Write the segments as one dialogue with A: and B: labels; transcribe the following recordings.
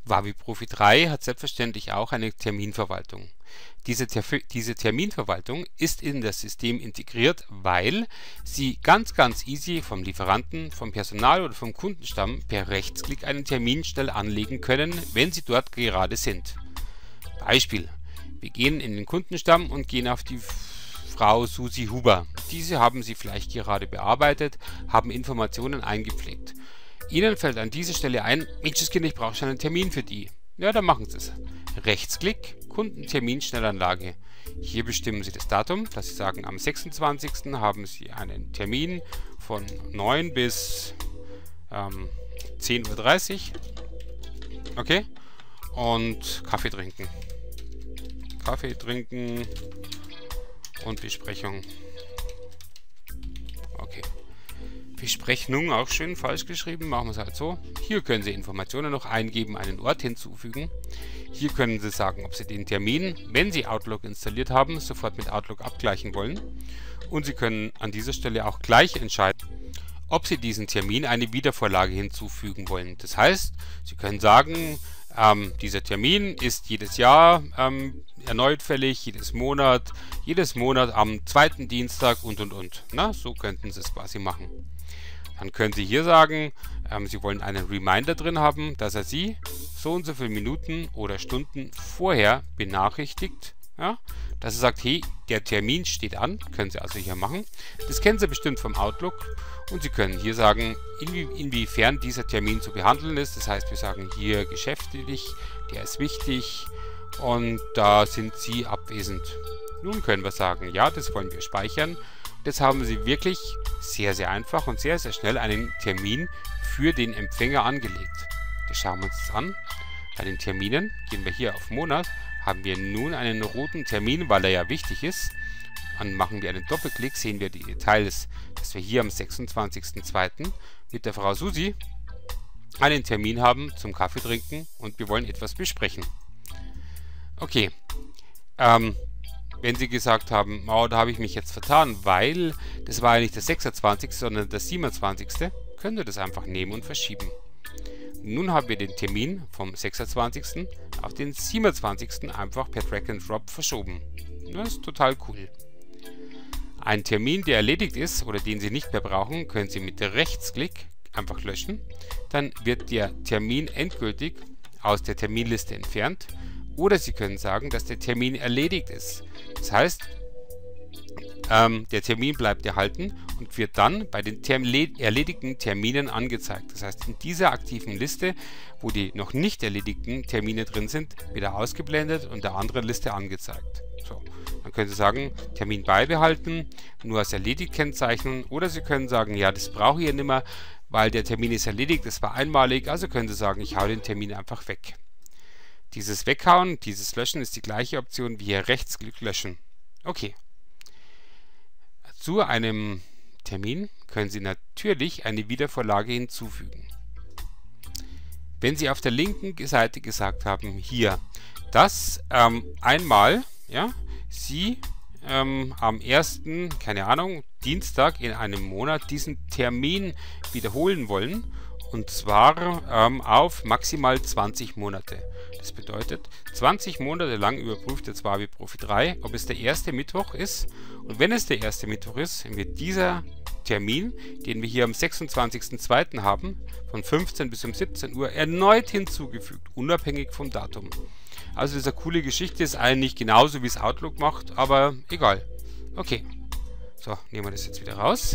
A: Wavi Profi 3 hat selbstverständlich auch eine Terminverwaltung. Diese Terminverwaltung ist in das System integriert, weil Sie ganz easy vom Lieferanten, vom Personal oder vom Kundenstamm per Rechtsklick einen Termin schnell anlegen können, wenn Sie dort gerade sind. Beispiel: Wir gehen in den Kundenstamm und gehen auf die Frau Susi Huber. Diese haben Sie vielleicht gerade bearbeitet, haben Informationen eingepflegt. Ihnen fällt an dieser Stelle ein: Menschenskind, ich brauche schon einen Termin für die. Ja, dann machen Sie es. Rechtsklick, Kundentermin-Schnellanlage. Hier bestimmen Sie das Datum, dass Sie sagen, am 26. haben Sie einen Termin von 9 bis 10:30 Uhr. Okay? Und Kaffee trinken. Kaffee trinken und Besprechung. Okay. Besprechung, auch schön falsch geschrieben, machen wir es halt so. Hier können Sie Informationen noch eingeben, einen Ort hinzufügen. Hier können Sie sagen, ob Sie den Termin, wenn Sie Outlook installiert haben, sofort mit Outlook abgleichen wollen. Und Sie können an dieser Stelle auch gleich entscheiden, ob Sie diesen Termin eine Wiedervorlage hinzufügen wollen. Das heißt, Sie können sagen, dieser Termin ist jedes Jahr erneut fällig, jedes Monat am 2. Dienstag und. Na, so könnten Sie es quasi machen. Dann können Sie hier sagen, Sie wollen einen Reminder drin haben, dass er Sie so und so viele Minuten oder Stunden vorher benachrichtigt, ja, dass er sagt, hey, der Termin steht an, können Sie also hier machen. Das kennen Sie bestimmt vom Outlook und Sie können hier sagen, inwiefern dieser Termin zu behandeln ist. Das heißt, wir sagen hier geschäftlich, der ist wichtig und da sind Sie abwesend. Nun können wir sagen, ja, das wollen wir speichern. Jetzt haben Sie wirklich sehr einfach und sehr schnell einen Termin für den Empfänger angelegt. Das schauen wir uns das an. Bei den Terminen gehen wir hier auf Monat, haben wir nun einen roten Termin, weil er ja wichtig ist. Dann machen wir einen Doppelklick, sehen wir die Details, dass wir hier am 26.02. mit der Frau Susi einen Termin haben zum Kaffee trinken und wir wollen etwas besprechen. Okay, wenn Sie gesagt haben, oh, da habe ich mich jetzt vertan, weil das war ja nicht der 26., sondern der 27., können wir das einfach nehmen und verschieben. Nun haben wir den Termin vom 26. auf den 27. einfach per Drag and Drop verschoben. Das ist total cool. Ein Termin, der erledigt ist oder den Sie nicht mehr brauchen, können Sie mit Rechtsklick einfach löschen. Dann wird der Termin endgültig aus der Terminliste entfernt. Oder Sie können sagen, dass der Termin erledigt ist. Das heißt, der Termin bleibt erhalten und wird dann bei den erledigten Terminen angezeigt. Das heißt, in dieser aktiven Liste, wo die noch nicht erledigten Termine drin sind, wird er ausgeblendet und der anderen Liste angezeigt. So, dann können Sie sagen, Termin beibehalten, nur als erledigt kennzeichnen, oder Sie können sagen, ja, das brauche ich ja nicht mehr, weil der Termin ist erledigt, das war einmalig, also können Sie sagen, ich hau den Termin einfach weg. Dieses Weghauen, dieses Löschen ist die gleiche Option wie hier Rechtsklick löschen. Okay. Zu einem Termin können Sie natürlich eine Wiedervorlage hinzufügen. Wenn Sie auf der linken Seite gesagt haben, hier, dass einmal, ja, Sie am 1., keine Ahnung, Dienstag in einem Monat diesen Termin wiederholen wollen, und zwar auf maximal 20 Monate. Das bedeutet, 20 Monate lang überprüft jetzt Wavi Profi 3, ob es der erste Mittwoch ist. Und wenn es der erste Mittwoch ist, wird dieser Termin, den wir hier am 26.02. haben, von 15 bis um 17 Uhr erneut hinzugefügt, unabhängig vom Datum. Also das ist eine coole Geschichte, ist eigentlich genauso wie es Outlook macht, aber egal. Okay, so, nehmen wir das jetzt wieder raus.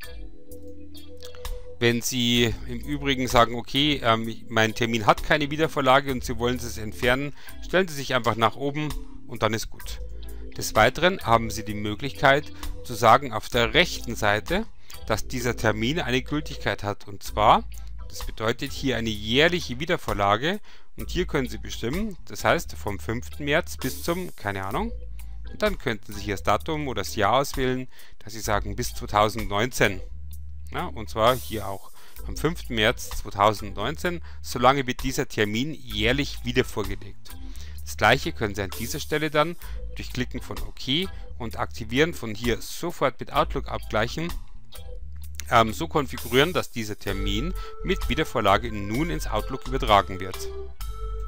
A: Wenn Sie im Übrigen sagen, okay, mein Termin hat keine Wiedervorlage und Sie wollen es entfernen, stellen Sie sich einfach nach oben und dann ist gut. Des Weiteren haben Sie die Möglichkeit zu sagen auf der rechten Seite, dass dieser Termin eine Gültigkeit hat. Und zwar, das bedeutet hier eine jährliche Wiedervorlage und hier können Sie bestimmen, das heißt vom 5. März bis zum, keine Ahnung, und dann könnten Sie hier das Datum oder das Jahr auswählen, dass Sie sagen bis 2019. Ja, und zwar hier auch am 5. März 2019, solange wird dieser Termin jährlich wieder vorgelegt. Das gleiche können Sie an dieser Stelle dann durch Klicken von OK und Aktivieren von hier sofort mit Outlook abgleichen, so konfigurieren, dass dieser Termin mit Wiedervorlage nun ins Outlook übertragen wird.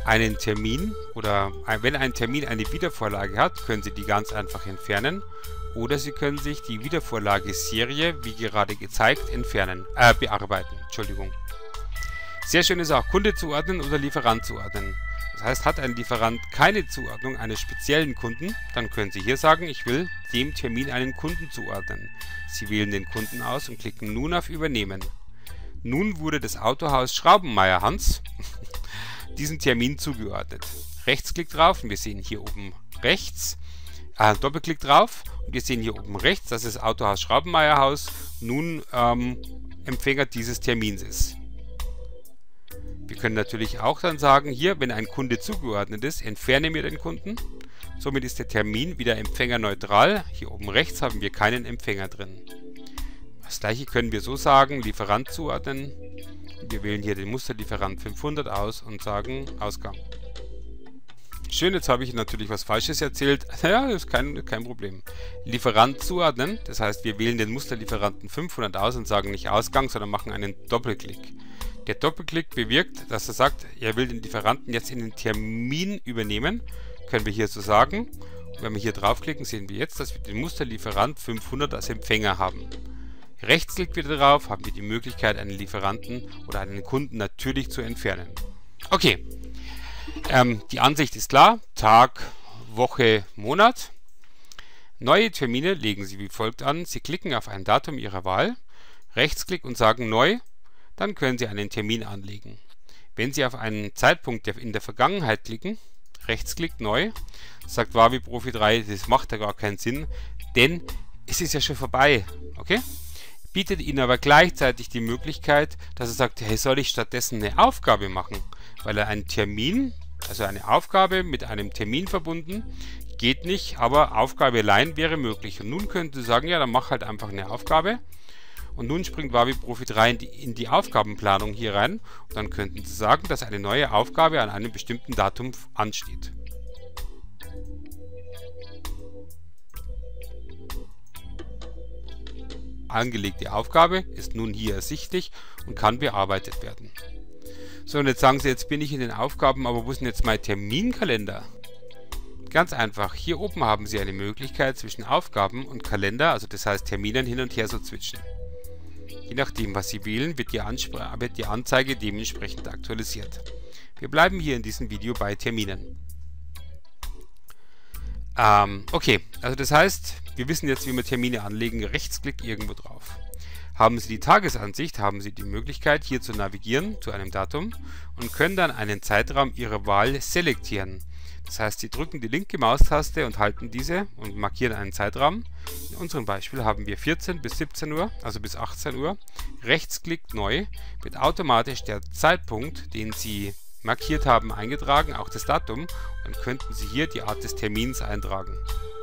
A: einen Termin oder wenn ein Termin eine Wiedervorlage hat, können Sie die ganz einfach entfernen oder Sie können sich die Wiedervorlageserie, wie gerade gezeigt, bearbeiten. Entschuldigung. Sehr schön ist auch Kunde zuordnen oder Lieferant zuordnen. Das heißt, hat ein Lieferant keine Zuordnung eines speziellen Kunden, dann können Sie hier sagen, ich will dem Termin einen Kunden zuordnen. Sie wählen den Kunden aus und klicken nun auf Übernehmen. Nun wurde das Autohaus Schraubenmeier Hans diesen Termin zugeordnet. Rechtsklick drauf und wir sehen hier oben rechts, Doppelklick drauf und wir sehen hier oben rechts, dass das Autohaus Schraubenmeier Haus nun Empfänger dieses Termins ist. Wir können natürlich auch dann sagen, hier, wenn ein Kunde zugeordnet ist, entferne mir den Kunden. Somit ist der Termin wieder empfängerneutral. Hier oben rechts haben wir keinen Empfänger drin. Das gleiche können wir so sagen, Lieferant zuordnen. Wir wählen hier den Musterlieferant 500 aus und sagen Ausgang. Schön, jetzt habe ich natürlich was Falsches erzählt. Ja, das ist kein Problem. Lieferant zuordnen, das heißt, wir wählen den Musterlieferanten 500 aus und sagen nicht Ausgang, sondern machen einen Doppelklick. Der Doppelklick bewirkt, dass er sagt, er will den Lieferanten jetzt in den Termin übernehmen. Können wir hier so sagen. Und wenn wir hier draufklicken, sehen wir jetzt, dass wir den Musterlieferant 500 als Empfänger haben. Rechtsklick wieder drauf, haben wir die Möglichkeit, einen Lieferanten oder einen Kunden natürlich zu entfernen. Okay, die Ansicht ist klar. Tag, Woche, Monat. Neue Termine legen Sie wie folgt an. Sie klicken auf ein Datum Ihrer Wahl, Rechtsklick und sagen Neu. Dann können Sie einen Termin anlegen. Wenn Sie auf einen Zeitpunkt in der Vergangenheit klicken, Rechtsklick Neu, sagt Wavi Profi 3, das macht ja gar keinen Sinn, denn es ist ja schon vorbei. Okay? Bietet Ihnen aber gleichzeitig die Möglichkeit, dass er sagt, hey, soll ich stattdessen eine Aufgabe machen? Weil er einen Termin, also eine Aufgabe mit einem Termin verbunden, geht nicht, aber Aufgabe allein wäre möglich. Und nun könnten Sie sagen, ja, dann mach halt einfach eine Aufgabe. Und nun springt Wavi Profi 3 in die Aufgabenplanung hier rein. Und dann könnten Sie sagen, dass eine neue Aufgabe an einem bestimmten Datum ansteht. Angelegte Aufgabe ist nun hier ersichtlich und kann bearbeitet werden. So, und jetzt sagen Sie, jetzt bin ich in den Aufgaben, aber wo ist denn jetzt mein Terminkalender? Ganz einfach, hier oben haben Sie eine Möglichkeit zwischen Aufgaben und Kalender, also das heißt Terminen hin und her so switchen. Je nachdem, was Sie wählen, wird die Anzeige dementsprechend aktualisiert. Wir bleiben hier in diesem Video bei Terminen. Okay, also das heißt, wir wissen jetzt, wie wir Termine anlegen. Rechtsklick irgendwo drauf. Haben Sie die Tagesansicht, haben Sie die Möglichkeit, hier zu navigieren zu einem Datum und können dann einen Zeitraum Ihrer Wahl selektieren. Das heißt, Sie drücken die linke Maustaste und halten diese und markieren einen Zeitraum. In unserem Beispiel haben wir 14 bis 17 Uhr, also bis 18 Uhr. Rechtsklick Neu, wird automatisch der Zeitpunkt, den Sie markiert haben, eingetragen, auch das Datum. Dann könnten Sie hier die Art des Termins eintragen.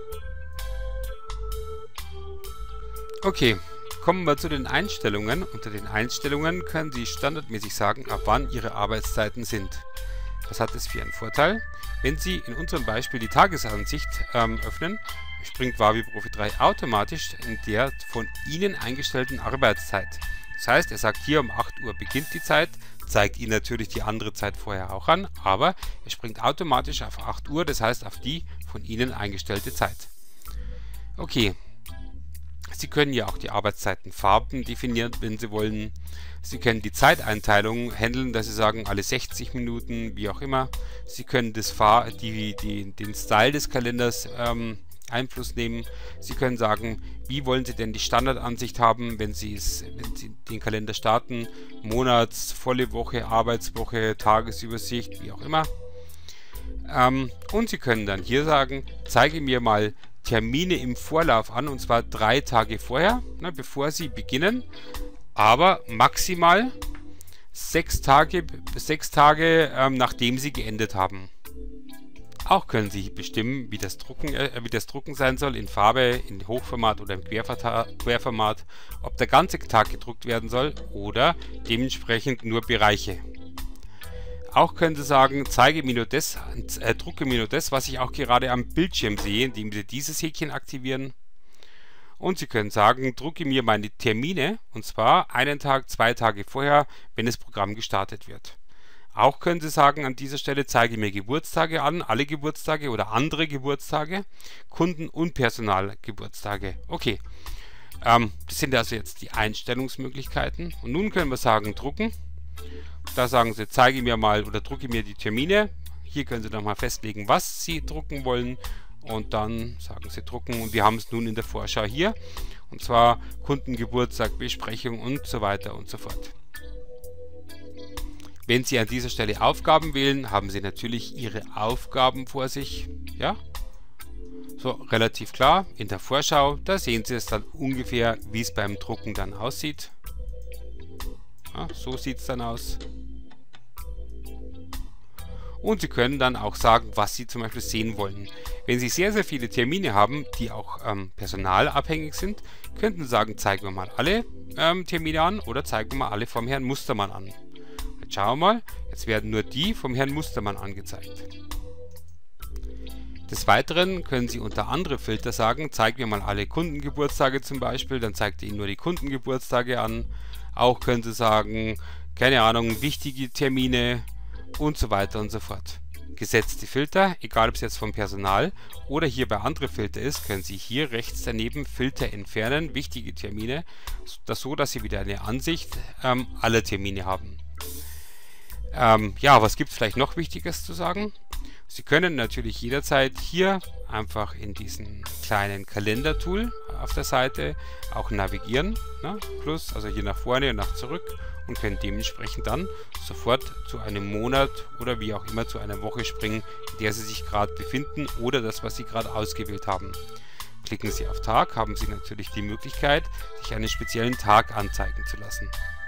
A: Okay, kommen wir zu den Einstellungen. Unter den Einstellungen können Sie standardmäßig sagen, ab wann Ihre Arbeitszeiten sind. Was hat das für einen Vorteil? Wenn Sie in unserem Beispiel die Tagesansicht öffnen, springt Wavi Profi 3 automatisch in der von Ihnen eingestellten Arbeitszeit. Das heißt, er sagt hier um 8 Uhr beginnt die Zeit, zeigt Ihnen natürlich die andere Zeit vorher auch an, aber er springt automatisch auf 8 Uhr, das heißt auf die von Ihnen eingestellte Zeit. Okay. Sie können ja auch die Arbeitszeitenfarben definieren, wenn Sie wollen. Sie können die Zeiteinteilung handeln, dass Sie sagen, alle 60 Minuten, wie auch immer. Sie können den Style des Kalenders Einfluss nehmen. Sie können sagen, wie wollen Sie denn die Standardansicht haben, wenn Sie den Kalender starten. Monats-, volle Woche, Arbeitswoche, Tagesübersicht, wie auch immer. Und Sie können dann hier sagen, zeige mir mal Termine im Vorlauf an, und zwar 3 Tage vorher, bevor Sie beginnen, aber maximal 6 Tage nachdem Sie geendet haben. Auch können Sie bestimmen, wie das Drucken sein soll, in Farbe, in Hochformat oder im Querformat, ob der ganze Tag gedruckt werden soll oder dementsprechend nur Bereiche. Auch können Sie sagen, drucke mir nur das, was ich auch gerade am Bildschirm sehe, indem Sie dieses Häkchen aktivieren. Und Sie können sagen, drucke mir meine Termine, und zwar einen Tag, 2 Tage vorher, wenn das Programm gestartet wird. Auch können Sie sagen, an dieser Stelle zeige mir Geburtstage an, alle Geburtstage oder andere Geburtstage, Kunden- und Personalgeburtstage. Okay, das sind also jetzt die Einstellungsmöglichkeiten. Und nun können wir sagen, drucken. Da sagen Sie, zeige mir mal oder drucke mir die Termine. Hier können Sie dann mal festlegen, was Sie drucken wollen. Und dann sagen Sie drucken. Und wir haben es nun in der Vorschau hier. Und zwar Kundengeburtstag, Besprechung und so weiter und so fort. Wenn Sie an dieser Stelle Aufgaben wählen, haben Sie natürlich Ihre Aufgaben vor sich. Ja, so relativ klar. In der Vorschau, da sehen Sie es dann ungefähr, wie es beim Drucken dann aussieht. Ja, so sieht es dann aus. Und Sie können dann auch sagen, was Sie zum Beispiel sehen wollen. Wenn Sie sehr, sehr viele Termine haben, die auch personalabhängig sind, könnten Sie sagen, zeigen wir mal alle Termine an oder zeigen wir mal alle vom Herrn Mustermann an. Jetzt schauen wir mal, jetzt werden nur die vom Herrn Mustermann angezeigt. Des Weiteren können Sie unter andere Filter sagen, zeig mir mal alle Kundengeburtstage zum Beispiel, dann zeigt er Ihnen nur die Kundengeburtstage an. Auch können Sie sagen, keine Ahnung, wichtige Termine und so weiter und so fort. Gesetzte Filter, egal ob es jetzt vom Personal oder hier bei andere Filter ist, können Sie hier rechts daneben Filter entfernen, wichtige Termine, so dass Sie wieder eine Ansicht aller Termine haben. Ja, was gibt es vielleicht noch Wichtiges zu sagen? Sie können natürlich jederzeit hier einfach in diesem kleinen Kalender-Tool auf der Seite auch navigieren, ne? Plus, also hier nach vorne und nach zurück, und können dementsprechend dann sofort zu einem Monat oder wie auch immer zu einer Woche springen, in der Sie sich gerade befinden oder das, was Sie gerade ausgewählt haben. Klicken Sie auf Tag, haben Sie natürlich die Möglichkeit, sich einen speziellen Tag anzeigen zu lassen.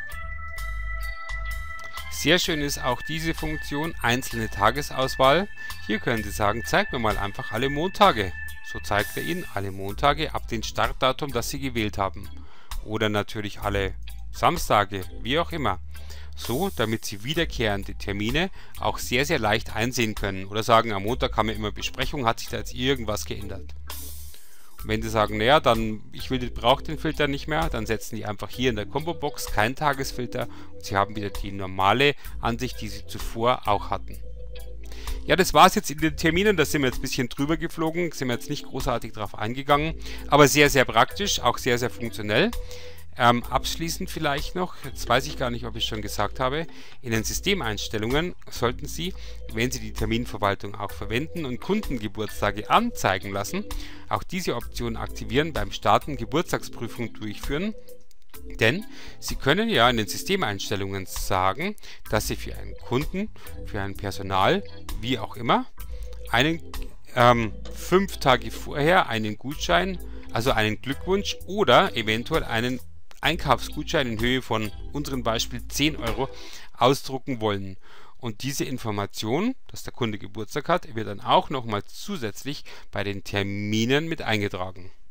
A: Sehr schön ist auch diese Funktion einzelne Tagesauswahl. Hier können Sie sagen, zeig mir mal einfach alle Montage. So zeigt er Ihnen alle Montage ab dem Startdatum, das Sie gewählt haben. Oder natürlich alle Samstage, wie auch immer. So, damit Sie wiederkehrende Termine auch sehr, sehr leicht einsehen können. Oder sagen, am Montag haben wir immer Besprechung, hat sich da jetzt irgendwas geändert. Wenn Sie sagen, naja, dann brauche den Filter nicht mehr, dann setzen die einfach hier in der Combo-Box keinen Tagesfilter und Sie haben wieder die normale Ansicht, die Sie zuvor auch hatten. Ja, das war es jetzt in den Terminen, da sind wir jetzt ein bisschen drüber geflogen, sind wir jetzt nicht großartig drauf eingegangen, aber sehr, sehr praktisch, auch sehr, sehr funktionell. Abschließend vielleicht noch, jetzt weiß ich gar nicht, ob ich schon gesagt habe, in den Systemeinstellungen sollten Sie, wenn Sie die Terminverwaltung auch verwenden und Kundengeburtstage anzeigen lassen, auch diese Option aktivieren, beim Starten Geburtstagsprüfung durchführen. Denn Sie können ja in den Systemeinstellungen sagen, dass Sie für einen Kunden, für ein Personal, wie auch immer, 5 Tage vorher einen Gutschein, also einen Glückwunsch oder eventuell einen Einkaufsgutschein in Höhe von unserem Beispiel 10 € ausdrucken wollen. Und diese Information, dass der Kunde Geburtstag hat, wird dann auch nochmal zusätzlich bei den Terminen mit eingetragen.